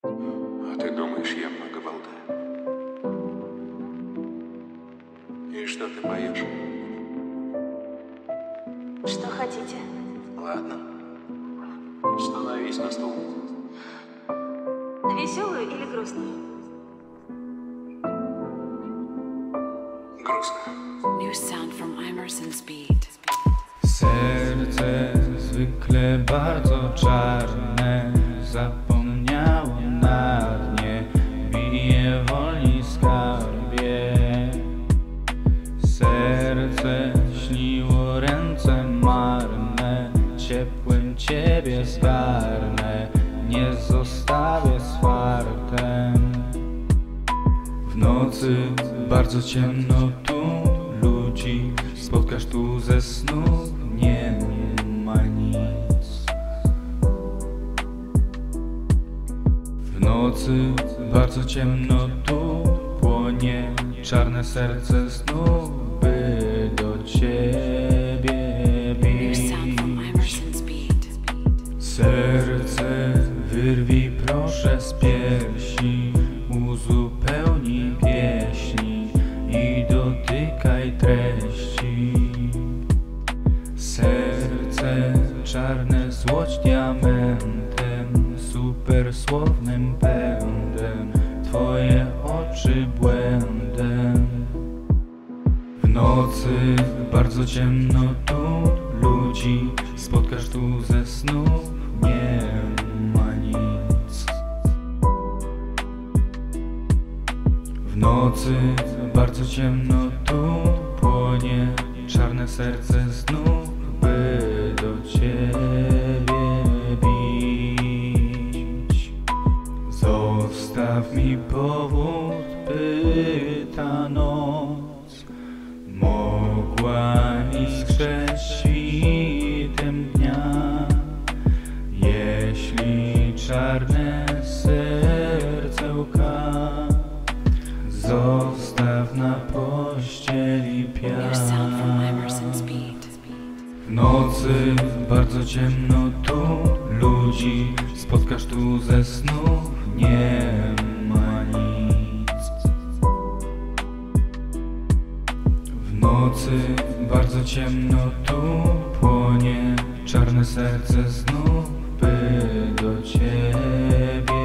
А ты думаешь, я много болтаю? И что ты поешь? Что хотите? Ладно. Становись на стул. Веселую или грустную? Грустно. New sound from Emerson's beat. Serce zwykle bardzo czarne, zapomniało na dnie, bije woli skarbie. Serce śniło ręce marne, ciepłem ciebie zgarnę, nie zostawię z fartem. W nocy bardzo ciemno tu ludzi, spotkasz tu ze snu, nie ma nic. W nocy bardzo ciemno tu płonie czarne serce znów, by do ciebie New sound from bić. Emerson's beat. Serce wyrwij proszę z piersi, uzupełnij pieśni i dotykaj treści. Serce czarne złoć diamentem, supersłownym pędem, twoje oczy błędem. W nocy bardzo ciemno tu ludzi, spotkasz tu ze snów, nie ma nic. W nocy bardzo ciemno tu płonie czarne serce znów, by do ciebie bić. Zostaw mi powód, by ta noc mogła iskrzeć świtem dnia. Jeśli czarne sercełka zostaw na pościeli New sound from piach. Emerson's beat. W nocy bardzo ciemno tu ludzi, spotkasz tu ze snów, nie ma nic. W nocy bardzo ciemno tu płonie czarne serce znów, by do ciebie